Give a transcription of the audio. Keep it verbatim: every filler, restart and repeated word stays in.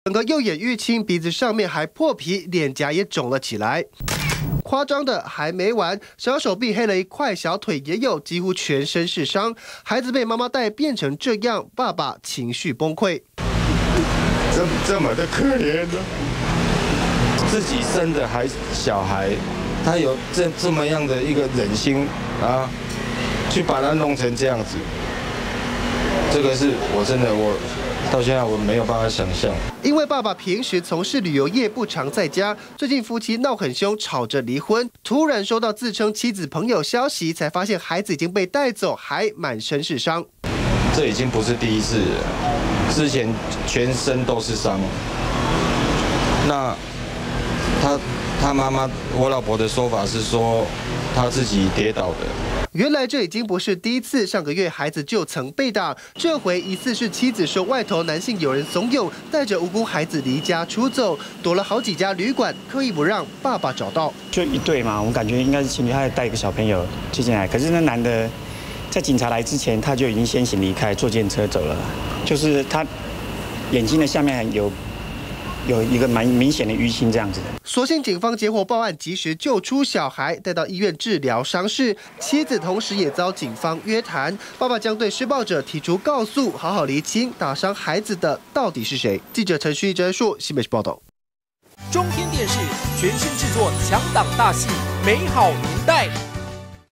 整个右眼淤青，鼻子上面还破皮，脸颊也肿了起来。 夸张的还没完，小手臂黑了一块，小腿也有，几乎全身是伤。孩子被妈妈带变成这样，爸爸情绪崩溃。 这这么的可怜呢？自己生的孩小孩，他有这这么样的一个忍心啊，去把他弄成这样子，这个是我真的我。 到现在我没有办法想象， 因为爸爸平时从事旅游业，不常在家。最近夫妻闹很凶，吵着离婚。突然收到自称妻子朋友消息，才发现孩子已经被带走，还满身是伤。 这已经不是第一次了，之前全身都是伤。那他他妈妈，我老婆的说法是说，他自己跌倒的。 原来这已经不是第一次，上个月孩子就曾被打，这回疑似是妻子受外头男性友人怂恿，带着无辜孩子离家出走，躲了好几家旅馆，刻意不让爸爸找到。 就一对嘛，我们感觉应该是情侣，他还带一个小朋友接进来，可是那男的在警察来之前，他就已经先行离开，坐电车走了，就是他眼睛的下面有。 有一个蛮明显的淤青，这样子的。 所幸警方接获报案，及时救出小孩，带到医院治疗伤势。妻子同时也遭警方约谈，爸爸将对施暴者提出告诉，好好厘清打伤孩子的到底是谁。记者陈旭哲说，新北市报道。 中天电视全新制作强档大戏《美好年代》。